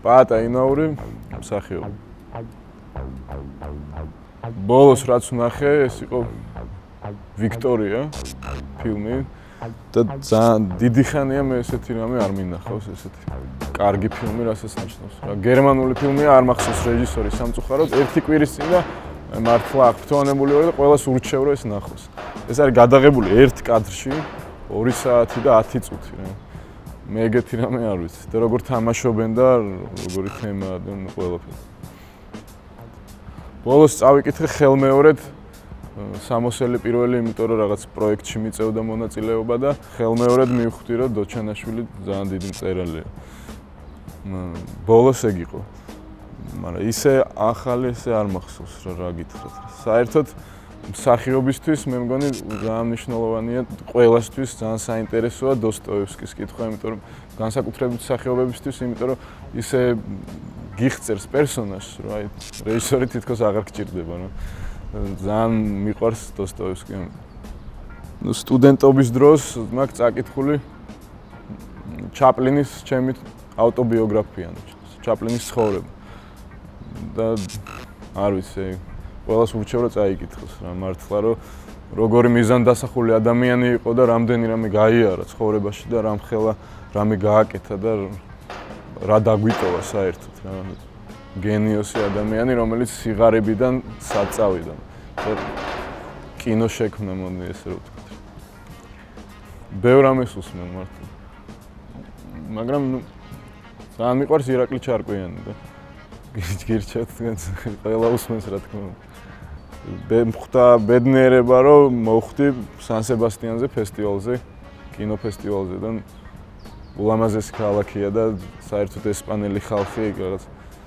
პაატა ინაური მსახიობი. ბოლოს რაც ვნახე, ეს იყო ვიქტორია ფილმი და ძალიან დიდი ხანია მე ესეთი რამე არ მინახავს, ესეთი კარგი ფილმი, რასაც ნიშნავს. გერმანული ფილმია, არ მახსოვს რეჟისორი სამწუხაროდ, ერთი კვირის წინ და მართლა აღფრთოვანებული ვარ და ყველას ურჩევ რომ ეს ნახოს. ეს არის გადაღებული ერთ კადრში 2 საათი და 10 წუთი რა. მე ეგეთი რამე არ ვიცი. და როგორ თამაშობენ და როგორი თემაა და ყველაფერი. ბოლოს წავიკითხე ხელმეორედ სამოსელი პირველი, იმიტომ რომ რაღაც პროექტში მიწევდა მონაწილეობა და ხელმეორედ მივხვდი რომ დოჩანაშვილი ძალიან დიდი მწერალია. ბოლოს ეგ იყო. მაგრამ ისე ახალი ესე არ მახსოვს რა გითხრათ. საერთოდ მსახიობისთვის მე მგონი ძალიან მნიშვნელოვანია, ყველასთვის ძალიან საინტერესოა დოსტოევსკის კითხვა, იმიტომ რომ განსაკუთრებით მსახიობებისთვის, იმიტომ რომ ისე გიხწერს პერსონაჟს, რომ აი რეჟისორი თითქოს აღარ გჭირდება, რა. ძალიან მიყვარს დოსტოევსკი. ნუ სტუდენტობის დროს მაგ წაკითხული ჩაპლინის ჩემი ავტობიოგრაფია, ჩაპლინის ცხოვრება. და არ ვიცი, ყველას ურჩევ რომ წაიკითხოს რა, მართლა რომ როგორი მიზანდასახული ადამიანი იყო და რამდენი რამე გაიარა ცხოვრებაში და რამხელა რამე გააკეთა და რა დაგვიტოვა საერთოდ რა. გენიოსი ადამიანი, რომელიც სიღარიბიდან სად წავიდა. კინო შექმნა, მოდი ესე რომ ვთქვათ. ბევრ რამეს უსმენ მართლა. მაგრამ ნუ ძალიან მიყვარს ირაკლი ჩარკვიანი და გირჩევთ ყველა უსმენს რა თქმა უნდა. ხვდა ბედნიერება რომ მოვხვდი სან სებასტიანზე ფესტივალზე, კინოფესტივალზე და ულამაზესი ქალაქია და საერთოდ ესპანელი ხალხი რაღაც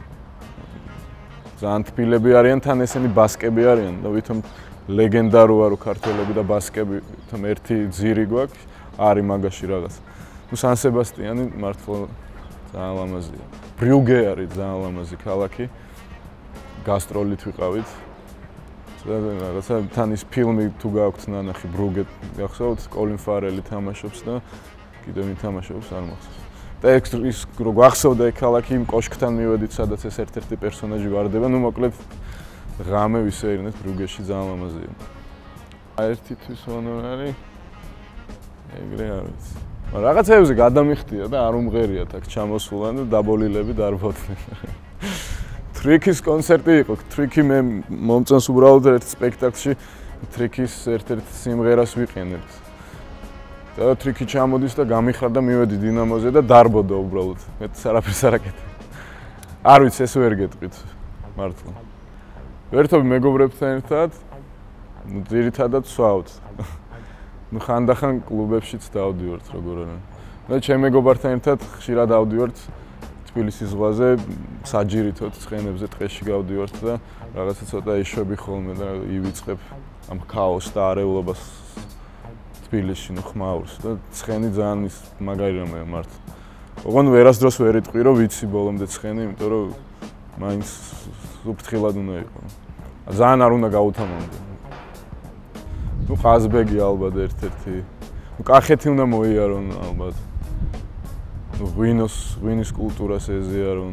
ძალიან თბილები არიან, თან ესენი ბასკები არიან და ვითომ ლეგენდაროა რომ ქართველები და ბასკები თომ ერთი ძირი გვაქვს, არის მაგაში რაღაც. ნუ სან სებასტიანი მართლა ძალიან ლამაზია. ბრიუგე არის ძალიან ლამაზი ქალაქი. გასტროლით ვიყავით. რაღაცა თან ის ფილმი თუ გააქვთ ნანახი ბრუგე, გახსოვთ, კოლინ ფარელი თამაშობს და კიდევ ვინ თამაშობს, არ მახსოვს. და ის რო გვახსოვდა ეგ ქალაქი იმ კოშკთან მივედით, სადაც ეს ერთ-ერთი პერსონაჟი ვარდება, ნუ მოკლედ ღამე ვისეირნეთ ბრუგეში, ძალიან ლამაზია. ერთი თვის ჰონორარი ეგრე არ ვიცი. მაგრამ რაღაცეებზე გადამიხდია და არ უმღერიათ აქ ჩამოსულან და დაბოლილები დარბოდნენ. ტრიკის კონცერტი იყო. ტრიკი მე მომწონს უბრალოდ ერთ სპექტაკლში ტრიკის ერთ-ერთ სიმღერას ვიყენებთ. და ტრიკი ჩამოდის და გამიხარდა მივედი დინამოზე და დარბოდა უბრალოდ. მეც არაფერს არ აკეთე. არ ვიცი, ეს ვერ გეტყვით მართლა. ვერთობ მეგობრებთან ერთად, ნუ ძირითადად ვსვავთ. ნუ ხანდახან კლუბებშიც დავდივართ როგორ არა. და ჩემ მეგობართან ერთად ხშირად დავდივართ თბილისის ზღვაზე, საჯირითოდ ცხენებზე ტყეში გავდივართ და რაღაცა ცოტა ეშვები ხოლმე და ივიწყებ ამ ქაოსს და არეულობას თბილისში, ნუ ხმაურს და ცხენი ძალიან ის მაგარი რამეა მართლა. ოღონდ ვერასდროს ვერ იტყვი რომ ვიცი ბოლომდე ცხენი, იმიტომ რომ მაინც უფრთხილად უნდა იყო. ძალიან არ უნდა გაუთამამდე. ნუ ყაზბეგი ალბათ ერთ-ერთი. ნუ კახეთი უნდა მოიარონ ალბათ. ნუ ღვინის კულტურას ეზიარონ.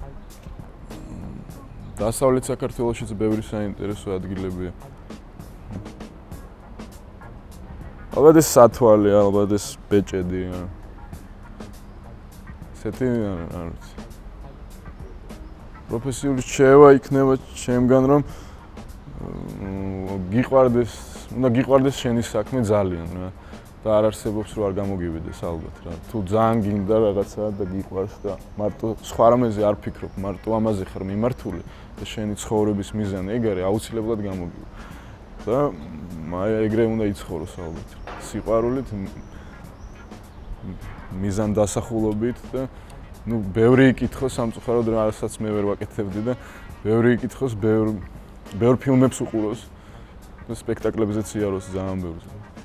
დასავლეთ საქართველოშიც ბევრი საინტერესო ადგილებია. ალბათ ეს სათვალე, ალბათ ეს ბეჭედი. ესეთი არ ვიცი. პროფესიული რჩევა იქნება ჩემგან რომ უნდა გიყვარდეს შენი საქმე ძალიან რა. და არ არსებობს რომ არ გამოგივიდეს ალბათ რა. თუ ძალიან გინდა რაღაცა და გიყვარს და მარტო სხვა რამეზე არ ფიქრობ, მარტო ამაზე ხარ მიმართული და შენი ცხოვრების მიზანი ეგ არის, აუცილებლად გამოგივა. და ეგრე უნდა იცხოვროს ალბათ. სიყვარულით, მიზანდასახულობით და ნუ ბევრი იკითხოს სამწუხაროდ რასაც მე ვერ ვაკეთებდი და ბევრი იკითხოს, ბევრ ფილმებს უყუროს და სპექტაკლებზეც იაროს ძალიან ბევრს.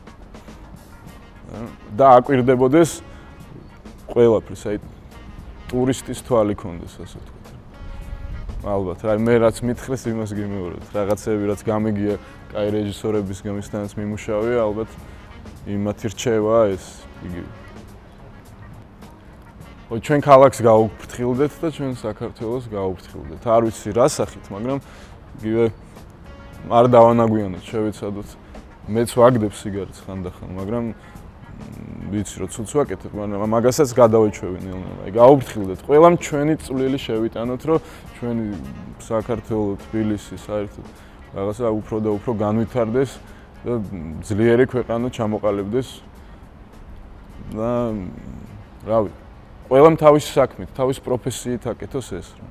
და აკვირდებოდეს ყველაფრის, აი ტურისტის თვალი ქონდეს, ასე ვთქვათ. ალბათ, აი მე რაც მითხრეს, იმას გიმეორებ. რაღაცები რაც გამიგია, კაი რეჟისორების გამისთანაც მიმუშავია, ალბათ იმათი რჩევაა ეს იგივე. ჩვენ ქალაქს გაუფრთხილდეთ და ჩვენ საქართველოს გაუფრთხილდეთ. არ ვიცი რა სახით, მაგრამ იგივე არ დავანაგვიანოთ, შევეცადოთ. მეც ვაგდებ სიგარეტს ხანდახან, მაგრამ ვიცი რომ ცუც ვაკეთებ, მაგრამ მაგასაც გადავეჩვევი ნელ-ნელა. აი გაუფრთხილდეთ. ყველამ ჩვენი წვლილი შევიტანოთ, რომ ჩვენი საქართველო, თბილისი საერთოდ რაღაცა უფრო და უფრო განვითარდეს და ძლიერი ქვეყანა ჩამოყალიბდეს. და რავი, ყველამ თავისი საქმით, თავისი პროფესიით აკეთოს ეს რა.